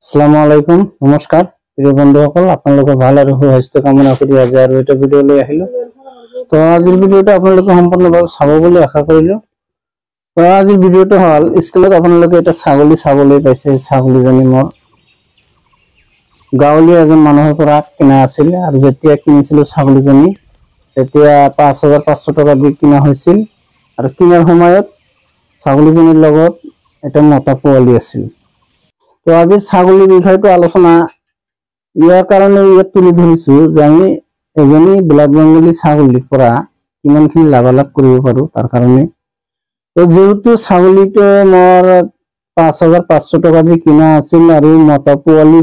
আসসালামু আলাইকুম নমস্কার প্রিয় বন্ধুসকল আপোনালোকে ভাল আৰু সুস্বাস্থ্য কামনা কৰি আজি আৰু এটা ভিডিও লৈ আহিলো তো আজিৰ ভিডিওটো আপোনালোকে সম্পূৰ্ণভাৱে চাব বুলি আশা কৰিলো তো আজিৰ ভিডিওটো হল স্কুলত আপোনালোকে এটা ছাগলী চাবলৈ পাইছে ছাগলীজনী মোৰ গাঁৱলীয়া এজন মানুহৰ পৰা কিনা আছিল আৰু যেতিয়া কিনিছিল ছাগলীজনী তেতিয়া 5500 টকা দি কিনা হৈছিল আৰু কিনাৰ সময়ত ছাগলীজনীৰ লগত এটা মতা পোৱালি আছিল তো আজি ছাগলীৰ বিষয়টো আলোচনা ইয়াৰ কাৰণে ইয়াত তুলি ধৰিছো যে আমি এজনী ব্লাড বেংগলী ছাগলীৰ পৰা কিমানখিনি লাভালাভ কৰিব পাৰো তাৰ কাৰণে তো যেহেতু ছাগলীটো মোৰ 5500 টকা দি কিনা আছিল আৰু মতা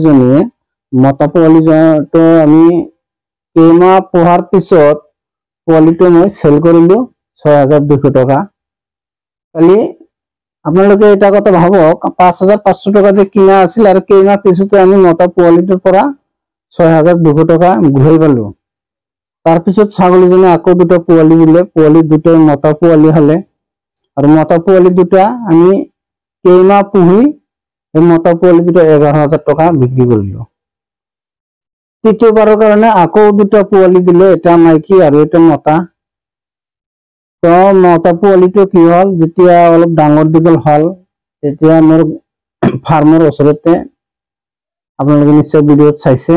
পোৱালিটো আমি কেইমাহ পোহাৰ পিছত পোৱালিটো মই সেল কৰিলো 6200 টকা খালি আপোনালোকে এটা কথা ভাবক 5500 টকা দি কিনা আছিল আৰু কেইমাহ পিছতে আমি মতা পোৱালিটোৰ পৰা 6200 টকা ঘূৰাই পালো তাৰ পিছত ছাগলীজনী আকৌ দুটা পোৱালি দিলে পোৱালি দুটাই মতা পোৱালি হলে আৰু মতা পোৱালি দুটা আমি কেইমাহ পুহি এই মতা পোৱালি দুটা 11000 টকা বিক্ৰী কৰিলো তৃতীয়বাৰৰ কাৰণে আকৌ দুটা পোৱালি দিলে এটা মাইকী আৰু এটা মতা তো মতা পোৱালিটো কি হল যেতিয়া অলপ ডাঙৰ দিগল হল তেতিয়া মোৰ ফাৰ্মৰ ওচৰতে আপোনালোকে নিশ্চয় ভিডিঅ'ত চাইছে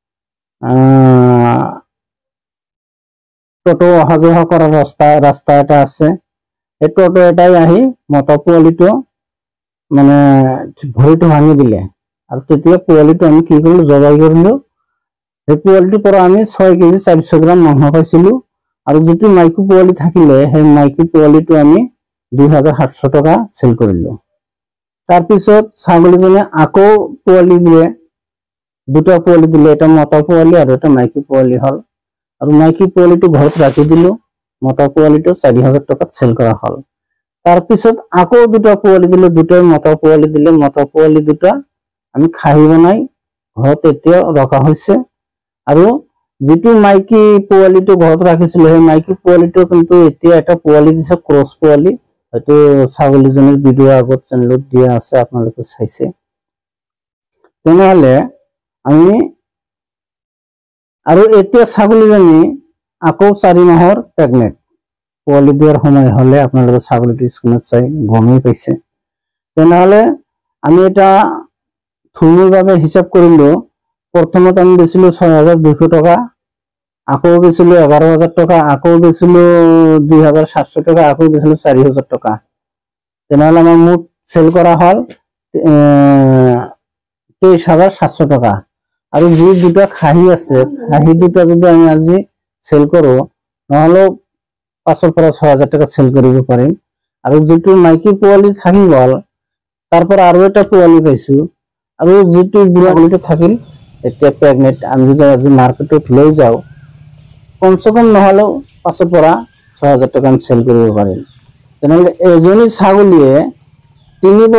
টোটো অহা যোৱা কৰা ৰাস্তা এটা আছে এই টোটো এটাই আহি মতা পোৱালিটো মানে ভৰিটো ভাঙি দিলে আৰু তেতিয়া পোৱালিটো আমি কি কৰিলো জবাই কৰিলো এই পোৱালিটোৰ পৰা আমি 6 কেজি 400 গ্ৰাম মাংস পাইছিলো আৰু যেটো মাইকী পোৱালি থাকিলে সেই মাইকী পোৱালিটো আমি 2700 টকা সেল কৰিলো তাৰ পিছত ছাগলীজনী আকৌ পোৱালি দিলে দুটা পোৱালি দিলে এটা মতা পোৱালি আৰু এটা মাইকী পোৱালি হল আৰু মাইকী পোৱালিটো ঘৰত ৰাখি দিলো মতা পোৱালিটো 4000 টকাত সেল কৰা হল তাৰ পিছত আকৌ দুটা পোৱালি দিলে দুটাই মতা পোৱালি দিলে মতা পোৱালি দুটা আমি খাহি বনাই ঘৰত এতিয়া ৰখা হৈছে আৰু যেটো মাইকী পোৱালিটো ঘৰত ৰাখিছিল সেই মাইকী পোৱালিটো কিন্তু এতিয়া এটা পোৱালি দিছে ক্ৰস পোৱালি হয়তো ছাগলীজনীৰ ভিডিও আগত চেনেলত দিয়া আছে আপোনালোকে চাইছে তেনেহলে আমি আৰু এতিয়া ছাগলীজনী আকৌ 4 মাহৰ প্ৰেগনেন্ট পোৱালি দিয়াৰ সময় হলে আপোনালোকে ছাগলীটো স্ক্ৰীনত চাই গমেই পাইছে তেনেহলে আমি এটা থুলমূলভাৱে হিচাপ কৰিলো প্ৰথমত আমি বেচিলো 6200 টকা আকৌ বেচিলো 11000 টকা আকৌ বেচিলো 2700 টকা আকৌ বেচিলো 4000 টকা তেনেহলে আমাৰ মুঠ সেল কৰা হল 23700 টকা আৰু যে দুটা খাহি আছে খাহি দুটা যদি আমি আজি সেল কৰো নহলে 500 পৰা 6000 টাকা সেল কৰিব পাৰিম আৰু যেটো মাইকী পোৱালি থাকি গল তাৰ পৰা আৰু এটা পোৱালি পাইছো আৰু যেটো বুঢ়াটো থাকিল এতিয়া প্ৰেগনেন্ট আমি যদি আজি মাৰ্কেটত লৈ যাও কমসে কম নহলে 500 পৰা 6000 টাকা সেল কৰিব পাৰিম তেনেহলে এজনী ছাগলীয়ে 3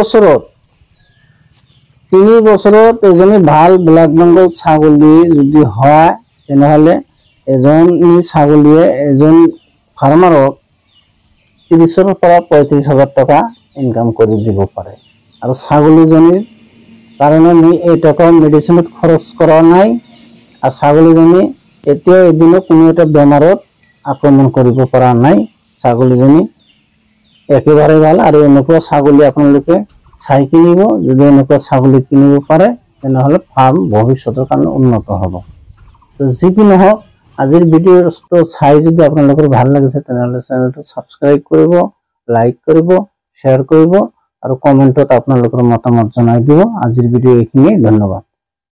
বছৰত এজনী ভাল ব্লাড বেংগল ছাগলী যদি হয় তেনেহলে এজনী ছাগলীয়ে এজন ফাৰ্মাৰক 30 পৰা 35000 টকা ইনকাম কৰি দিব পাৰে আৰু ছাগলীজনীৰ কাৰণে আমি এই টকা মেডিচিনত খৰচ কৰা নাই আৰু ছাগলীজনী এতিয়া এদিন কোনো এটা বেমাৰত আক্ৰমণ কৰিব পৰা নাই ছাগলীজনী একেবাৰে ভাল আৰু এনেকুৱা ছাগলী আপোনালোকে চাই কিনিব যদি এনেকুৱা ছাগলী কিনিব পাৰে তেনেহলে ফাৰ্ম ভৱিষ্যতৰ কাৰণে উন্নত হ'ব তো যিকোনো হোক আজিৰ ভিডিওটো চাই যদি আপোনালোকৰ ভাল লাগিছে তেনেহলে চেনেলটো সাবস্ক্ৰাইব কৰিব লাইক কৰিব শেয়াৰ কৰিব আৰু কমেন্টত আপোনালোকৰ মতামত জনাই দিব আজিৰ ভিডিও এইখিনিয়ে ধন্যবাদ